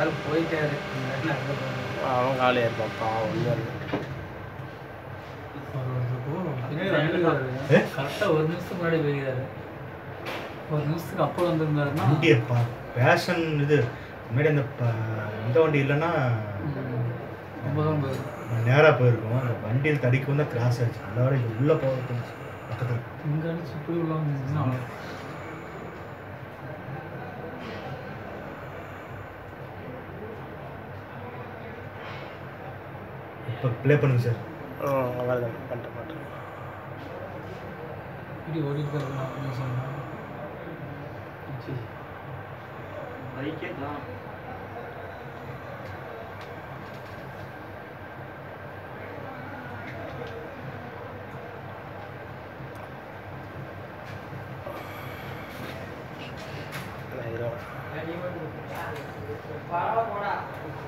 ஆள் போயிட்டாரு. அவன் காலியாக இருப்பான்ப்பா ஒன்றும் கரெக்டாக 1 நிமிஷத்துக்கு முன்னாடி போயிருக்காரு. 1 நிமிஷத்துக்கு அப்புறம் வந்திருந்தாருன்னா வண்டியப்பா பேஷன் இது முன்னாடி அந்த இந்த வண்டி இல்லைன்னா ரொம்ப தான் போயிருக்கும். நேராக போயிருக்கோம். அந்த வண்டியில் தடிக்கும் தான் கிராஸ் ஆச்சு. நல்ல வரை உள்ளே போகிறது பக்கத்தில் இங்கே அடிச்சு இப்படி உள்ள வந்துச்சுன்னா இப்போ ப்ளே பண்ணுங்க சார். அவ்வளோதான் பண்ணிட்டு மாட்டேன். இப்படி ஓடிட்டு இருக்கலாம் சொன்னேன். பைக்கே தான் நான்